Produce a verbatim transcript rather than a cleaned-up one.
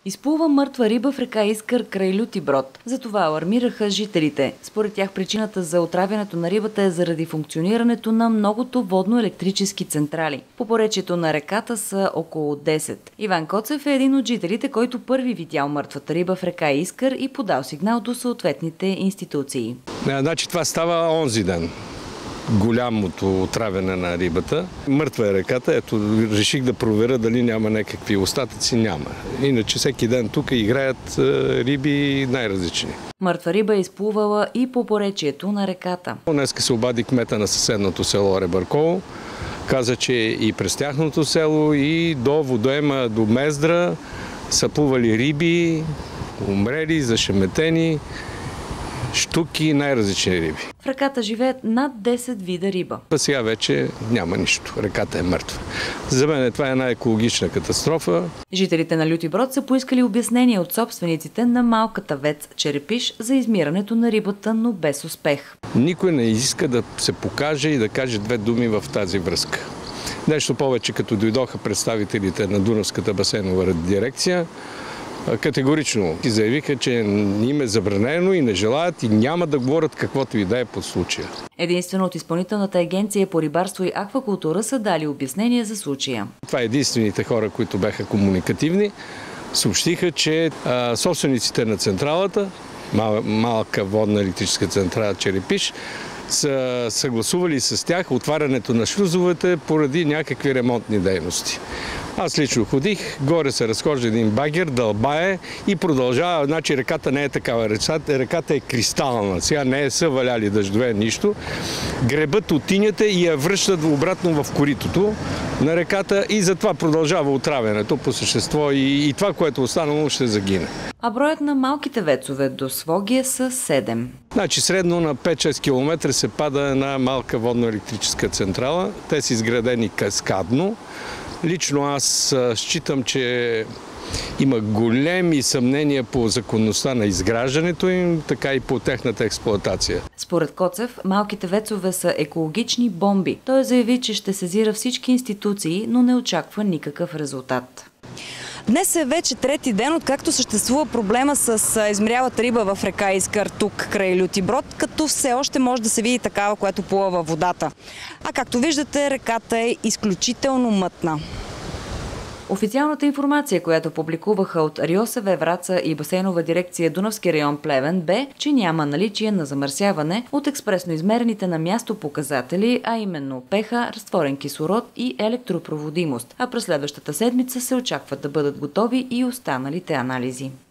Изплува мъртва риба в река Искър край Люти Брод. Затова алармираха жителите. Според тях причината за отравянето на рибата е заради функционирането на многото водно-електрически централи. По поречието на реката са около десет. Иван Коцев е един от жителите, който първи видял мъртвата риба в река Искър и подал сигнал до съответните институции. Значи това става онзи ден. Голямото отравяне на рибата. Мъртва е реката. Ето, реших да проверя дали няма някакви остатъци. Няма. Иначе всеки ден тук играят риби най-различни. Мъртва риба е изплувала и по поречието на реката. Днеска се обади кмета на съседното село Ребърково. Каза, че и през тяхното село, и до водоема до Мездра са плували риби, умрели, зашеметени, щуки, най-различни риби. В реката живеят над десет вида риба. А сега вече няма нищо. Реката е мъртва. За мен това е една екологична катастрофа. Жителите на Люти Брод са поискали обяснение от собствениците на малката вец Черепиш за измирането на рибата, но без успех. Никой не иска да се покаже и да каже две думи в тази връзка. Нещо повече, като дойдоха представителите на Дунавската басейнова дирекция, категорично заявиха, че им е забранено и не желаят и няма да говорят каквото и да е по случая. Единствено от Изпълнителната агенция по рибарство и аквакултура са дали обяснение за случая. Това е единствените хора, които бяха комуникативни. Съобщиха, че а, собствениците на централата, мал, малка водна електрическа централа Черепиш, са съгласували с тях отварянето на шлюзовете поради някакви ремонтни дейности. Аз лично ходих, горе се разхожда един багер, дълбае и продължава. Значи реката не е такава, реката е кристална. Сега не е са валяли дъждове, нищо. Гребат от тинята и я връщат обратно в коритото на реката и затова продължава отравянето по същество и, и това, което останало, ще загине. А броят на малките вецове до Своге са седем. Значи средно на пет-шест километра се пада една малка водно-електрическа централа. Те са изградени каскадно. Лично аз считам, че има големи съмнения по законността на изграждането им, така и по техната експлоатация. Според Коцев, малките вецове са екологични бомби. Той заяви, че ще сезира всички институции, но не очаква никакъв резултат. Днес е вече трети ден, откакто съществува проблема с измрялата риба в река Искър, тук край Люти Брод, като все още може да се види такава, която плува във водата. А както виждате, реката е изключително мътна. Официалната информация, която публикуваха от РИОСВ Враца и басейнова дирекция Дунавски район Плевен, бе, че няма наличие на замърсяване от експресно измерените на място показатели, а именно пех, разтворен кислород и електропроводимост. А през следващата седмица се очакват да бъдат готови и останалите анализи.